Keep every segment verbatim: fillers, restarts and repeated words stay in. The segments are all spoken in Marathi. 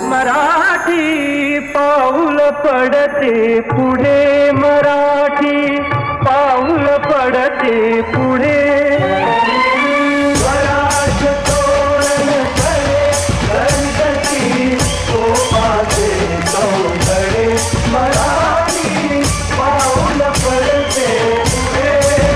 मराठी पाऊल पडते पुढे, मराठी पाऊल पडते पुढे. स्वराज तोरण करे गणपती सोपाचे चौघडे. मराठी पाऊल पडते पुढे.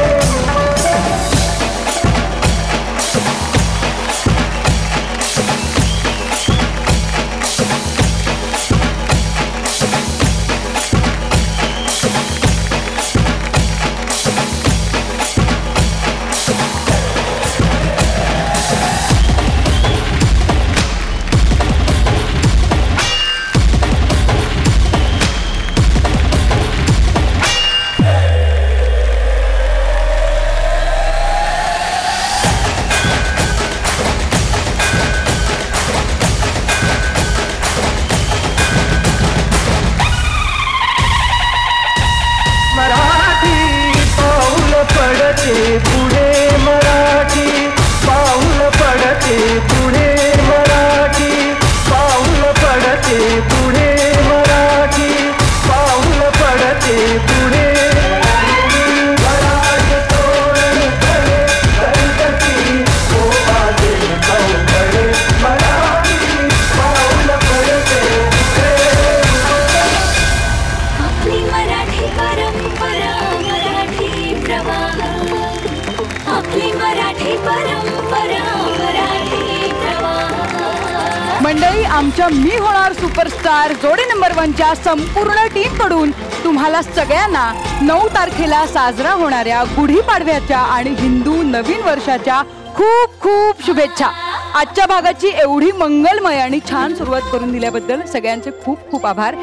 पुढे मराठी पाऊल पडते पुढे. मराठी पाऊल पडते पुढे. मराठी पाऊल पडते पुढे. स्वराज तोरण करे गणपती सोपाचे चौघडे. मराठी पाऊल पडते पुढे. आपली मराठी परंपरा, मराठी प्रवाह, आपली मराठी परंपरा, मराठी प्रवाह. मंडळी, आमच्या मी होणार सुपरस्टार जोडी नंबर वनच्या संपूर्ण टीम कडून तुम्हाला सगळ्यांना नऊ तारखेला साजरा होणाऱ्या गुढीपाडव्याच्या आणि हिंदू नवीन वर्षाच्या खूप खूप शुभेच्छा. आजच्या भागाची एवढी मंगलमय आणि छान सुरुवात करून दिल्याबद्दल सगळ्यांचे खूप खूप आभार.